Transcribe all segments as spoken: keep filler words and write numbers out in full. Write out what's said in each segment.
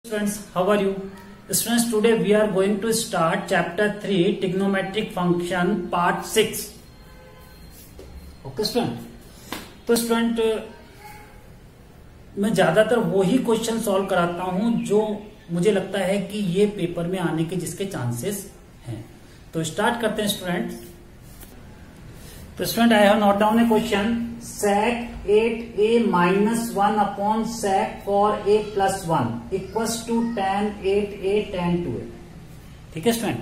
Students, how are you? Students, today we are going to start chapter three, trigonometric function, part six. Okay, student. तो student मैं ज्यादातर वही question solve कराता हूं जो मुझे लगता है कि ये पेपर में आने के जिसके चांसेस हैं. तो स्टार्ट करते हैं स्टूडेंट. तो student I have note down a question. sec eight A minus one upon sec four A plus one equals to tan eight A tan two A. ठीक है स्टूडेंट.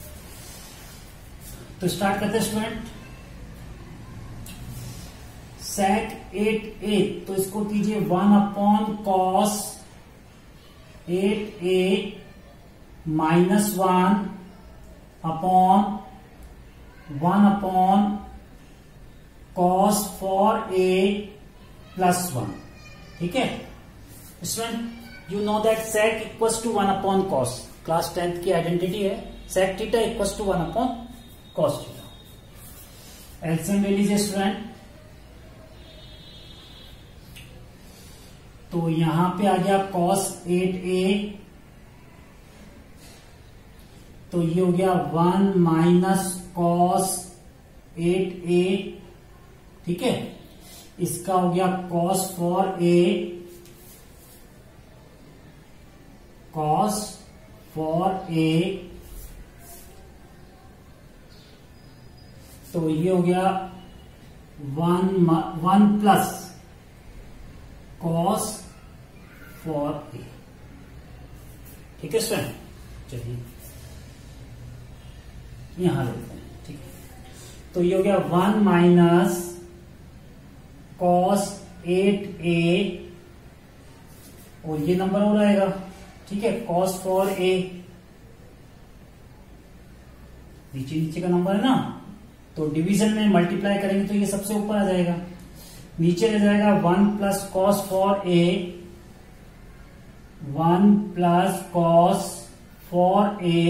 तो स्टार्ट करते हैं स्टूडेंट. sec एट ए तो इसको कीजिए one upon cos eight A minus one upon one upon cos four A plus one. ठीक है student. You know that sec equals to one upon cos. Class tenth की identity है. sec theta equals to one upon cos theta. LCM ले लीजिए student. तो यहां पे आ गया cos एट ए. तो ये हो गया one minus cos eight A. ठीक है. इसका हो गया cos four A cos four A. तो ये हो गया one one plus cos four A. ठीक है स्टूडेंट. चलिए यहां लेते हैं. ठीक है. तो ये हो गया one minus cos eight A और ये नंबर हो जाएगा. ठीक है. cos फोर ए नीचे नीचे का नंबर है ना, तो डिवीजन में मल्टीप्लाई करेंगे तो ये सबसे ऊपर आ जाएगा. नीचे रह जाएगा one plus cos four A one plus cos four A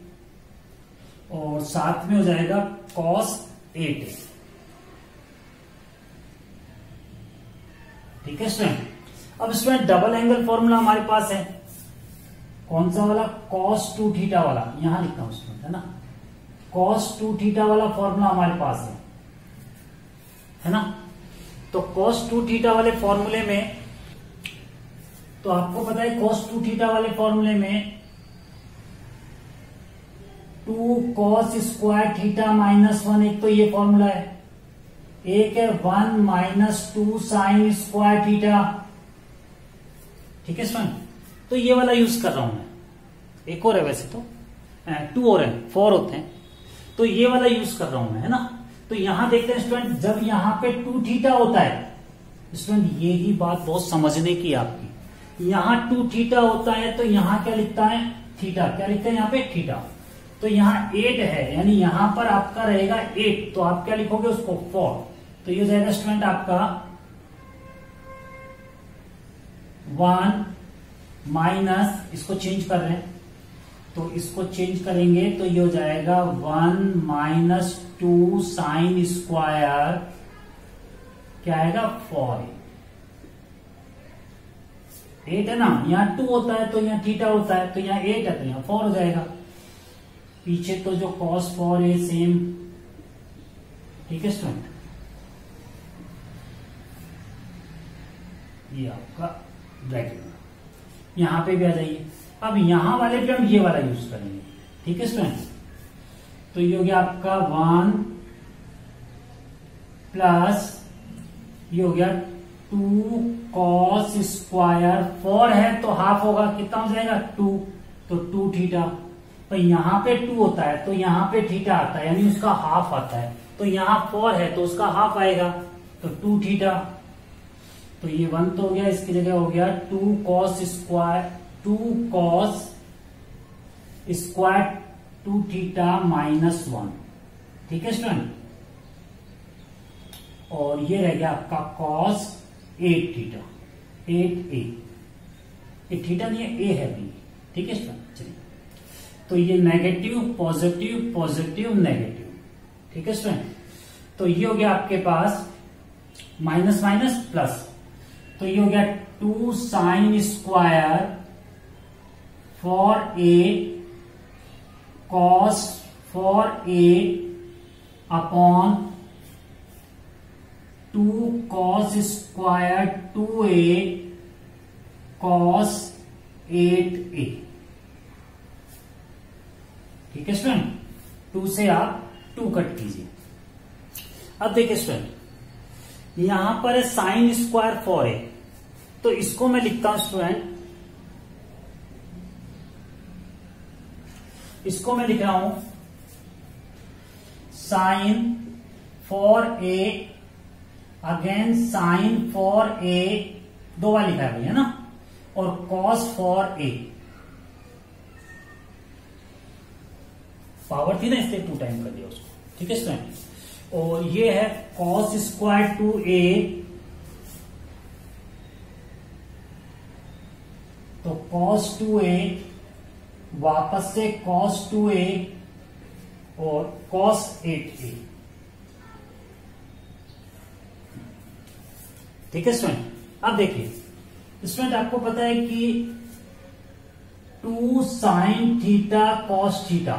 और साथ में हो जाएगा cos एट ए. ठीक है स्टूडेंट. अब स्टूडेंट डबल एंगल फॉर्मूला हमारे पास है. कौन सा वाला? cos टू थीटा वाला. यहां लिखता हूं स्टूडेंट, है ना. cos टू थीटा वाला फॉर्मूला हमारे पास है है ना. तो cos टू थीटा वाले फॉर्मूले में, तो आपको पता है cos टू थीटा वाले फॉर्मूले में two cos square theta minus one, एक तो ये फॉर्मूला है. एक है one minus two sine square theta. ठीक है स्टूडेंट. तो ये वाला यूज कर रहा हूं मैं. एक और है वैसे तो, टू और है, फोर होते हैं. तो ये वाला यूज कर रहा हूं मैं, है ना. तो यहां देखते हैं स्टूडेंट, जब यहां पे टू थीटा होता है स्टूडेंट, ये ही बात बहुत समझने की आपकी. यहां टू थीटा होता है तो यहां क्या लिखता है? थीटा. क्या लिखता है यहां पे? थीटा. तो यहां एट है, यानी यहां पर आपका रहेगा एट, तो आप क्या लिखोगे उसको? फोर. तो ये हो जाएगा स्टूडेंट आपका वन माइनस, इसको चेंज कर रहे हैं तो इसको चेंज करेंगे तो ये हो जाएगा one minus two sine square, क्या आएगा? फोर. एट है ना, यहां टू होता है तो यहां थीटा होता है, तो यहां एट है तो यहां फोर हो जाएगा. पीछे तो जो cos फोर है सेम. ठीक है स्टूडेंट. ये आपका ब्रैकेट में यहां पे भी आ जाइए. अब यहां वाले पे हम ये वाला यूज करेंगे. ठीक है स्टूडेंट. तो ये हो गया आपका वन प्लस ये हो गया टू cos स्क्वायर. फोर है तो हाफ होगा, कितना हो जाएगा? टू. तो टू थीटा. तो यहां पे टू होता है तो यहां पे थीटा आता है, यानी उसका हाफ आता है. तो यहां फोर है तो उसका हाफ आएगा, तो टू थीटा. तो ये वन तो हो गया, इसकी जगह हो गया two cos square two cos square two theta minus one. ठीक है स्टूडेंट. और ये रह गया आपका cos eight theta. Eight A, ये थीटा नहीं है, ए है भी. ठीक है स्टूडेंट. चलिए. तो ये नेगेटिव पॉजिटिव पॉजिटिव नेगेटिव. ठीक है स्टूडेंट. तो ये हो गया आपके पास माइनस माइनस प्लस. तो ये हो गया two sine square four A cos four A upon two cos square two A cos eight A. ठीक है स्टूडेंट, टू से आप टू कट कीजिए। अब देखिए स्टूडेंट, यहां पर है साइन स्क्वायर फॉर ए, तो इसको मैं लिखता हूं स्टूडेंट, इसको मैं लिख रहा हूं sine four A, again sine four A, दो बार लिखा है भैया ना, और कॉस फॉर ए। पावर थी ना इसलिए टू टाइम कर दिया उसको। ठीक है स्टूडेंट, और ये है कॉस स्क्वायर टू ए, तो कॉस टू ए, वापस से कॉस टू ए और कॉस एट ए। ठीक है स्टूडेंट, अब देखिए स्टूडेंट, आपको पता है कि two sine theta cos theta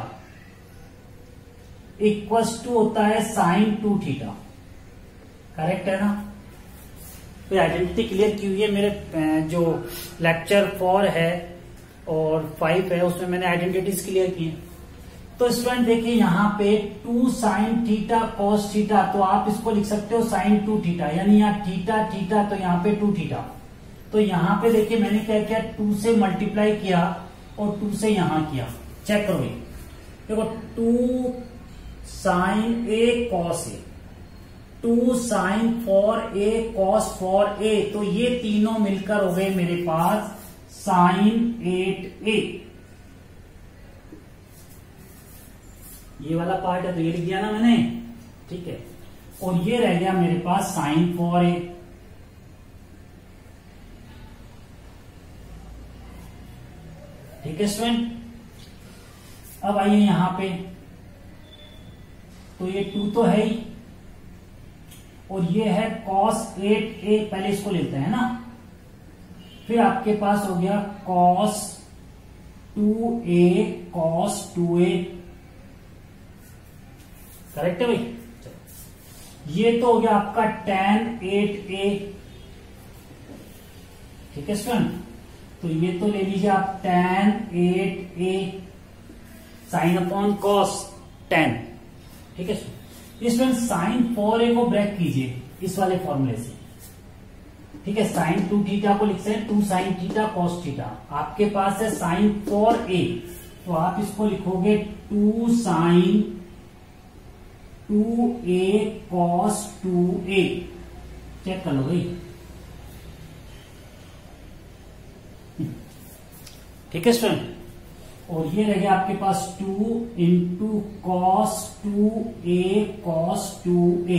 equals to होता है साइन टू थीटा, करेक्ट है ना। तो आइडेंटिटी क्लियर की हुई है। मेरे जो लेक्चर फोर है और फाइव है उसमें मैंने आइडेंटिटीज क्लियर की है। तो स्टूडेंट देखिए यहाँ पे two sine theta cos theta, तो आप इसको लिख सकते हो साइन टू थीटा, यानी यहाँ थीटा थीटा, तो यहाँ पे टू थीटा। तो यहाँ पे देखिए मैंने क्या किया, टू से मल्टीप्लाई किया और टू से यहां किया। चेक करो, ये देखो two sine A cos A, two sine four A cos four A, तो ये तीनों मिलकर हो गए मेरे पास साइन एट ए। ये वाला पार्ट है तो ये लिख दिया ना मैंने, ठीक है। और ये रह गया मेरे पास साइन फॉर ए। ठीक है स्टूडेंट, अब आइए यहां पे, तो ये टू तो है ही, और ये है कॉस एट ए, पहले इसको लेते हैं ना, फिर आपके पास हो गया cos two A cos two A, correct है भाई। ये तो हो गया आपका टेन एट ए। ठीक है स्टूडेंट, तो ये तो ले लीजिए आप tan eight A sine upon cos tan. ठीक है स्टूडेंट, साइन फोर ए को ब्रेक कीजिए इस वाले फॉर्मूले से। ठीक है, साइन टू थीटा को लिखते हैं two sine theta cos theta, आपके पास है साइन फोर ए, तो आप इसको लिखोगे two sine two A cos two A. Check कर लो भाई। ठीक है स्टूडेंट, और ये रह गया आपके पास two into cos two A cos two A.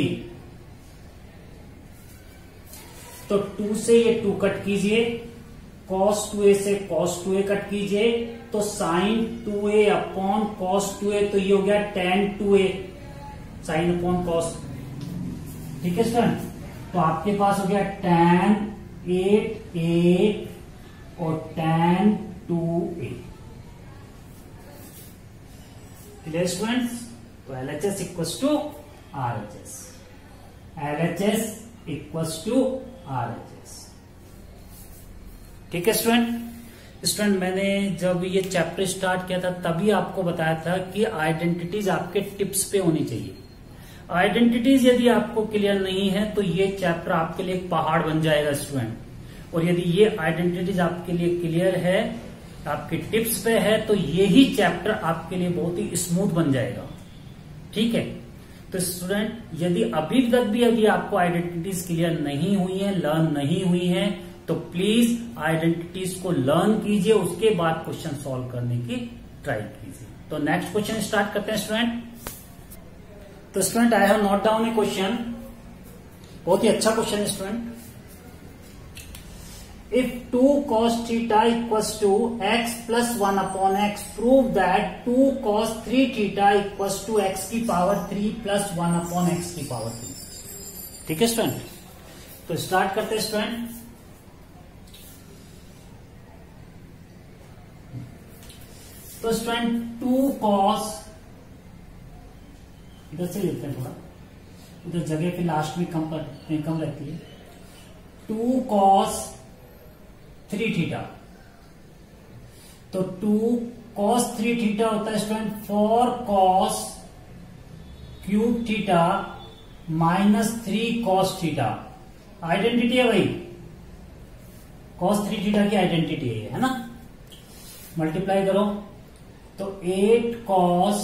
तो टू से ये टू कट कीजिए, कॉस टू ए से कॉस टू ए कट कीजिए, तो sine two A upon cos two A, तो ये हो गया tan two A sine upon cos. ठीक है स्टूडेंट, तो आपके पास हो गया टेन एट ए और tan two A. Clear students, तो L H S equals to R H S, L H S equals to R H S. ठीक है स्टूडेंट, स्टूडेंट मैंने जब ये चैप्टर स्टार्ट किया था तभी आपको बताया था कि आइडेंटिटीज आपके टिप्स पे होनी चाहिए। आइडेंटिटीज यदि आपको क्लियर नहीं है तो ये चैप्टर आपके लिए एक पहाड़ बन जाएगा स्टूडेंट, और यदि ये आइडेंटिटीज आपके लिए क्लियर है, आपके टिप्स पे है, तो यही चैप्टर आपके लिए बहुत ही स्मूथ बन जाएगा। ठीक है, तो स्टूडेंट यदि अभी तक भी यदि आपको आइडेंटिटीज क्लियर नहीं हुई है, लर्न नहीं हुई है, तो प्लीज आइडेंटिटीज को लर्न कीजिए, उसके बाद क्वेश्चन सॉल्व करने की ट्राई कीजिए। तो नेक्स्ट क्वेश्चन स्टार्ट करते हैं स्टूडेंट। तो student I have note down a question, बहुत ही अच्छा क्वेश्चन है student. If two cos theta equals to x plus one upon x, prove that two cos three theta equals to x की power three plus one upon x की power three. ठीक है student, तो start करते हैं student. तो student two cos, इधर से लिखते हैं थोड़ा, उधर जगह के लास्ट में कम पर कम रहती है। टू कॉस थ्री थीटा, तो टू कॉस थ्री थीटा होता है student four cos cube theta minus three cos theta. Identity है भाई, कॉस थ्री थीटा की आइडेंटिटी है, है ना। मल्टीप्लाई करो तो eight cos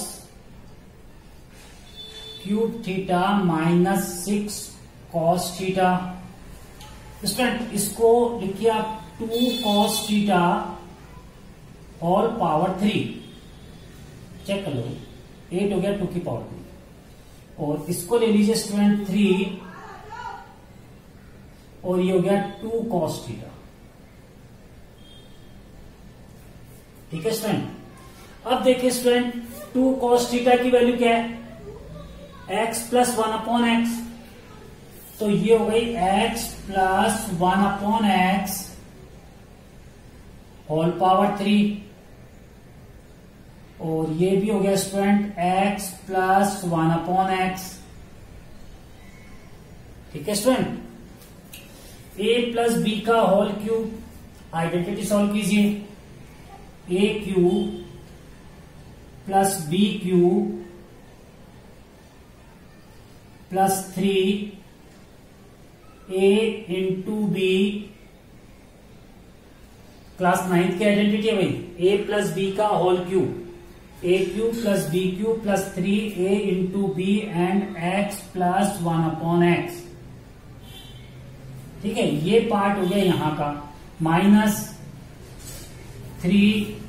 cube theta minus six cos theta. Student इसको लिखिए आप टू कॉस थीटा और पावर थ्री, चेक कर लो, एट हो गया टू की पावर थ्री, और इसको ले लीजिए स्टूडेंट थ्री, और ये हो गया टू कॉस थीटा। ठीक है स्टूडेंट। अब देखिए स्टूडेंट टू कॉस थीटा की वैल्यू क्या है, x plus one upon x, तो ये हो गई x plus one upon x whole power three, और ये भी हो गया student x plus one upon x. ठीक है स्टूडेंट। ए प्लस बी का होल क्यूब, आइडेंटिटी सॉल्व कीजिए, A cube plus B cube plus three A into B, class ninth की आइडेंटिटी है भाई, ए प्लस बी का whole cube, A cube plus B cube plus three A into B and x plus one upon x. ठीक है, ये part हो गया यहां का, minus three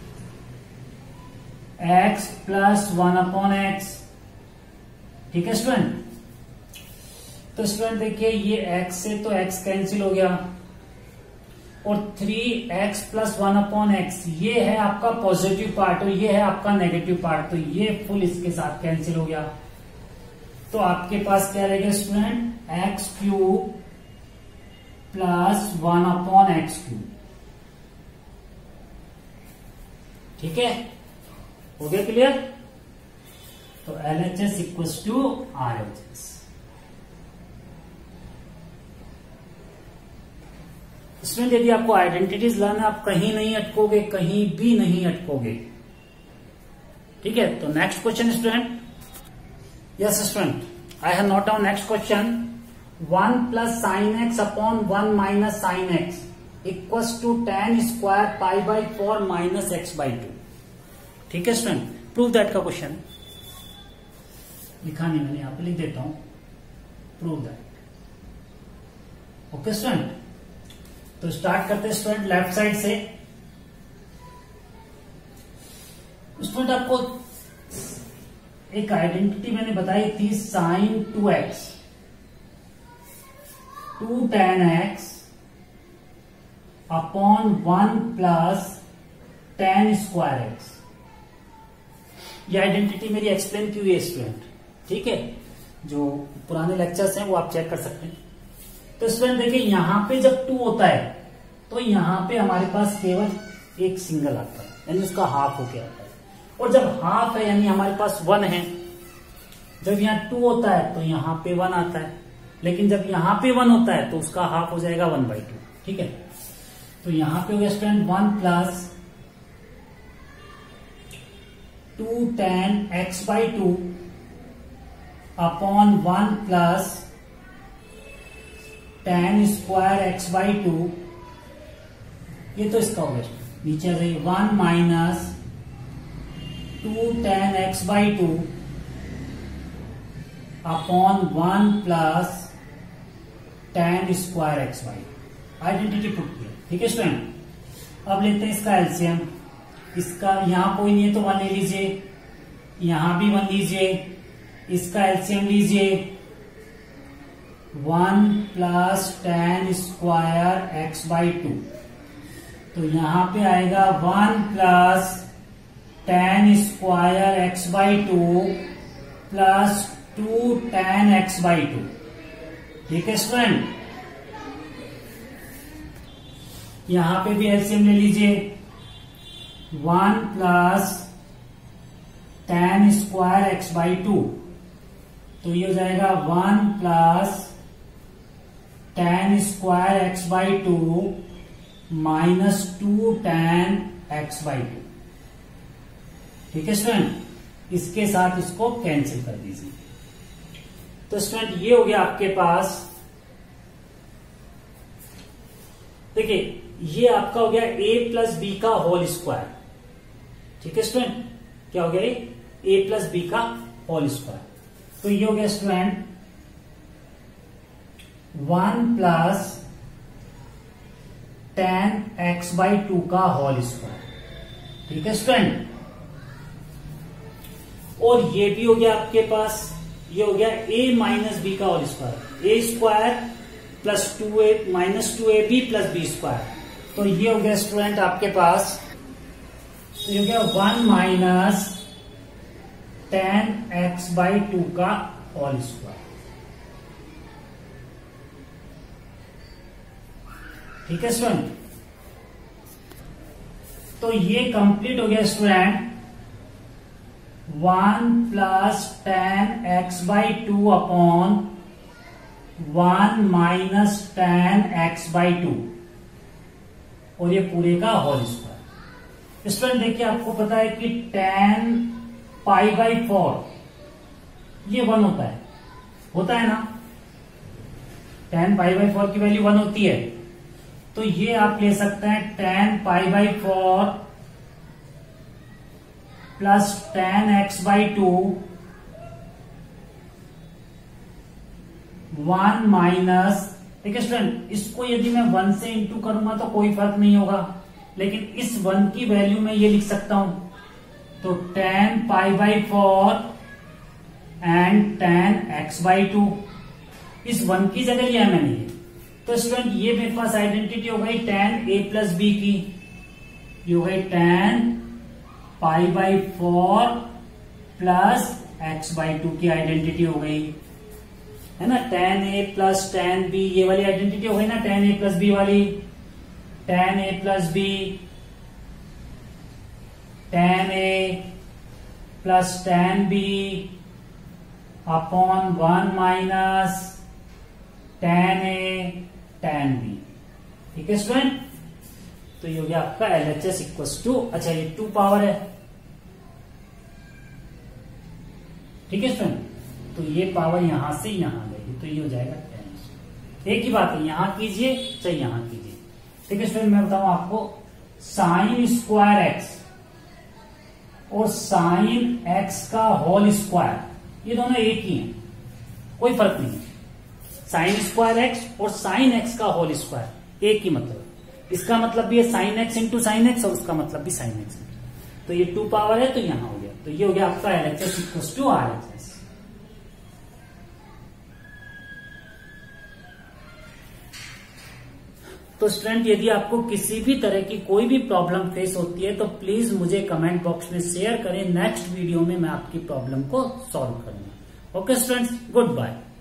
x plus one upon x. ठीक है स्टूडेंट। तो स्टूडेंट देखिए ये x से तो x कैंसिल हो गया, और three x plus one upon x ये है आपका पॉजिटिव पार्ट और ये है आपका नेगेटिव पार्ट, तो ये फुल इसके साथ कैंसिल हो गया। तो आपके पास क्या रहेगा student, x cube plus one upon x cube. ठीक है, हो गया क्लियर। तो L H S equal to R H S. Student यदि आपको आइडेंटिटीज लाना, आप कहीं नहीं अटकोगे, कहीं भी नहीं अटकोगे। ठीक है, तो next question student. Yes student, I have note down next question. One plus sine x upon one minus sine x equals to tan square pi by four minus x by two. ठीक है student, prove that का question लिखा नहीं मैंने, यहां पे लिख देता हूं, प्रूव दैट। ओके स्टूडेंट, तो स्टार्ट करते हैं स्टूडेंट लेफ्ट साइड से। स्टूडेंट आपको एक आइडेंटिटी मैंने बताई थी, sign to x two tan x upon one plus tan square x. ये आइडेंटिटी मेरी एक्सप्लेन की हुई है स्टूडेंट। ठीक है, जो पुराने लेक्चर्स हैं वो आप चेक कर सकते हैं। तो स्टूडेंट देखिए यहां पे जब टू होता है तो यहां पे हमारे पास केवल एक सिंगल आता है, यानी उसका हाफ होके आता है, और जब हाफ है यानी हमारे पास वन है। जब यहाँ टू होता है तो यहाँ पे वन आता है, लेकिन जब यहाँ पे वन होता है तो उसका हाफ हो जाएगा वन बाई टू। ठीक है, तो यहां पे हो गया student one plus two tan x by two upon one plus tan square x by two. ये तो इसका हो गया, नीचे आ जाइए, one minus two tan x by two upon one plus tan square x by. Identity prove किया। ठीक है स्टूडेंट, अब लेते हैं इसका एलसीएम। इसका यहां कोई नहीं है तो वन ले लीजिए, यहां भी वन लीजिए, इसका एलसीएम लीजिए, one plus tan square x by two, तो यहां पे आएगा one plus tan square x by two plus two tan x by two. ठीक है स्टूडेंट, यहां पे भी एलसीएम ले लीजिए, one plus tan square x by two, तो ये हो जाएगा one plus tan square x by two minus two tan x by two. ठीक है स्टूडेंट, इसके साथ इसको कैंसिल कर दीजिए। तो स्टूडेंट ये हो गया आपके पास, देखिए ये आपका हो गया ए प्लस बी का होल स्क्वायर। ठीक है स्टूडेंट, क्या हो गया ए प्लस बी का होल स्क्वायर। तो ये हो गया student one plus tan x by two का होल स्क्वायर। ठीक है स्टूडेंट, और ये भी हो गया आपके पास, ये हो गया ए माइनस बी का whole square, A square plus two A minus two A B plus B square. तो ये हो गया स्टूडेंट आपके पास, तो ये हो गया one minus tan x by two का होल स्क्वायर। ठीक है स्टूडेंट, तो ये कंप्लीट हो गया student one plus tan x by two upon one minus tan x by two, और ये पूरे का होल स्क्वायर। स्टूडेंट देखिए आपको पता है कि टेन पाई बाई फोर ये वन होता है, होता है ना, टेन पाई बाई फोर की वैल्यू वन होती है। तो ये आप ले सकते हैं tan pi by four plus tan x by two one minus, ठीक है स्टूडेंट, इसको यदि मैं वन से इंटू करूंगा तो कोई फर्क नहीं होगा, लेकिन इस वन की वैल्यू में ये लिख सकता हूं, तो tan pi by four and tan x by two, इस वन की जगह लिया है मैंने ये। तो स्टूडेंट ये मेरे पास आइडेंटिटी हो गई टेन ए प्लस बी की, ये हो गई tan pi by four plus x by two की आइडेंटिटी हो गई, है ना, tan A plus tan B, ये वाली आइडेंटिटी हो गई ना, टेन ए प्लस बी वाली, tan A plus B, tan A plus tan B upon one minus tan A tan B. ठीक है स्टूडेंट, तो ये हो गया आपका L H S equal to, अच्छा ये टू पावर है। ठीक है स्टूडेंट, तो ये पावर यहां से यहां गई, तो ये हो जाएगा टेन। एक ही बात है, यहां कीजिए चाहे यहां कीजिए। ठीक है स्टूडेंट, मैं बताऊं आपको, साइन स्क्वायर एक्स और साइन एक्स का होल स्क्वायर ये दोनों एक ही हैं, कोई फर्क नहीं है। साइन स्क्वायर एक्स और साइन एक्स का होल स्क्वायर एक ही मतलब, इसका मतलब भी है sine x into sine x और उसका मतलब भी साइन एक्स। तो ये टू पावर है, तो यहां हो गया, तो ये हो गया आपका L H S equal to R H S. तो स्टूडेंट यदि आपको किसी भी तरह की कोई भी प्रॉब्लम फेस होती है तो प्लीज मुझे कमेंट बॉक्स में शेयर करें, नेक्स्ट वीडियो में मैं आपकी प्रॉब्लम को सॉल्व करूंगा। Okay students, good bye.